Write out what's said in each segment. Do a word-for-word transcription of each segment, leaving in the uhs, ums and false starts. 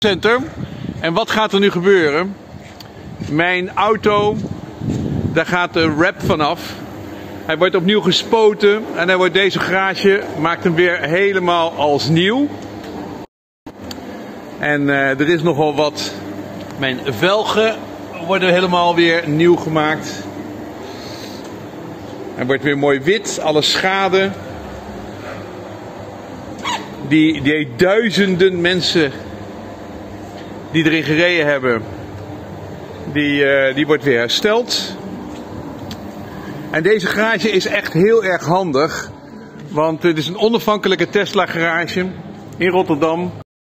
Center. En wat gaat er nu gebeuren? Mijn auto, daar gaat de wrap vanaf. Hij wordt opnieuw gespoten en dan wordt deze garage, maakt hem weer helemaal als nieuw. En uh, er is nogal wat. Mijn velgen worden helemaal weer nieuw gemaakt. Hij wordt weer mooi wit, alle schade. Die, die duizenden mensen die erin gereden hebben, die, uh, die wordt weer hersteld. En deze garage is echt heel erg handig, want het is een onafhankelijke Tesla garage in Rotterdam.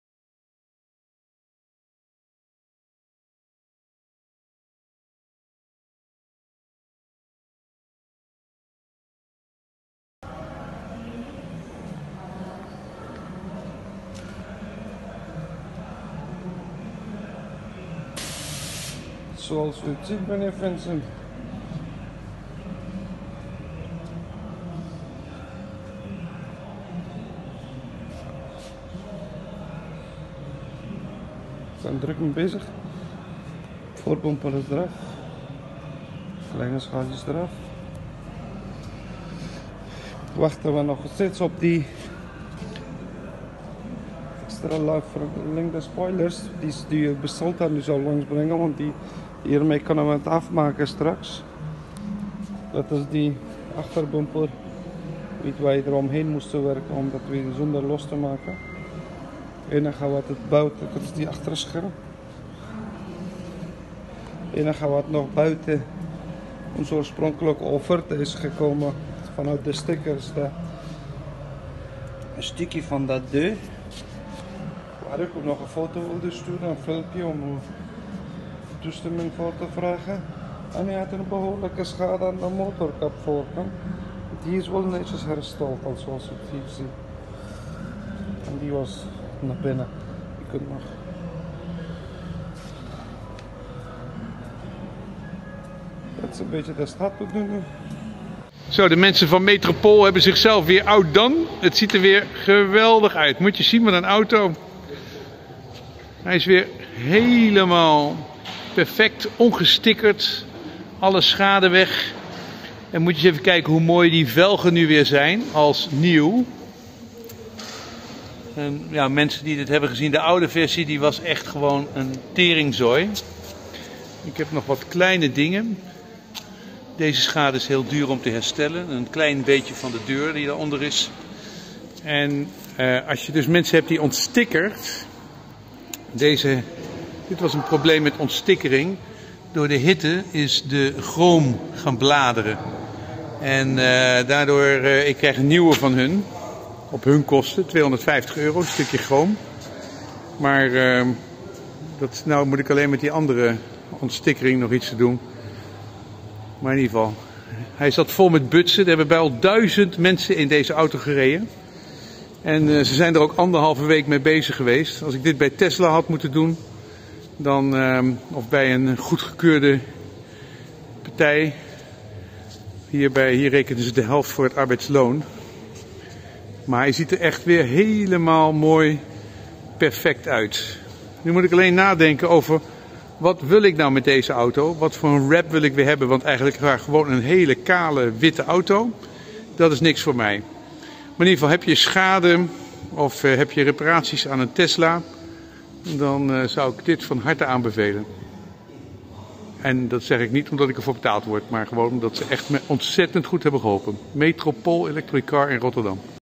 Zoals u het ziet, meneer Vincent. We zijn druk mee bezig. Voorbumper is eraf. Kleine schaaltjes eraf. Wachten we nog steeds op die extra lang verlengde spoilers. Die, die besteld hebben, die zal langs brengen, want die, hiermee kunnen we het afmaken straks. Dat is die achterbumper. Weet wij eromheen moesten werken om dat weer zonder los te maken. Het enige wat het buiten, dat is die achterscherm. Het enige wat nog buiten onze oorspronkelijke offerte is gekomen vanuit de stickers, de, een stukje van dat deur. Waar ik ook nog een foto wilde sturen, een filmpje om toestemming voor te vragen. En hij had een behoorlijke schade aan de motorkap voorkant. Die is wel netjes hersteld, zoals je het hier ziet. En die was naar binnen. Je kunt nog. Dat is een beetje de stad bedoelen. Zo, de mensen van Metropool hebben zichzelf weer outdone. Het ziet er weer geweldig uit. Moet je zien met een auto. Hij is weer helemaal perfect ongestickerd. Alle schade weg. En moet je eens even kijken hoe mooi die velgen nu weer zijn als nieuw. En ja, mensen die dit hebben gezien, de oude versie, die was echt gewoon een teringzooi. Ik heb nog wat kleine dingen. Deze schade is heel duur om te herstellen. Een klein beetje van de deur die daaronder is. En uh, als je dus mensen hebt die ontstickerd. Deze, dit was een probleem met ontstikkering. Door de hitte is de chroom gaan bladeren. En uh, daardoor, uh, ik krijg een nieuwe van hun. Op hun kosten, tweehonderdvijftig euro, een stukje chroom. Maar uh, dat, nou moet ik alleen met die andere ontstikkering nog iets te doen. Maar in ieder geval, hij zat vol met butsen. Er hebben bij al duizend mensen in deze auto gereden. En uh, ze zijn er ook anderhalve week mee bezig geweest. Als ik dit bij Tesla had moeten doen, dan, uh, of bij een goedgekeurde partij, hierbij, hier rekenen ze de helft voor het arbeidsloon. Maar hij ziet er echt weer helemaal mooi perfect uit. Nu moet ik alleen nadenken over, wat wil ik nou met deze auto? Wat voor een wrap wil ik weer hebben? Want eigenlijk gewoon een hele kale witte auto, dat is niks voor mij. Maar in ieder geval, heb je schade of uh, heb je reparaties aan een Tesla, dan uh, zou ik dit van harte aanbevelen. En dat zeg ik niet omdat ik ervoor betaald word, maar gewoon omdat ze echt me ontzettend goed hebben geholpen. Metropool Electric Car in Rotterdam.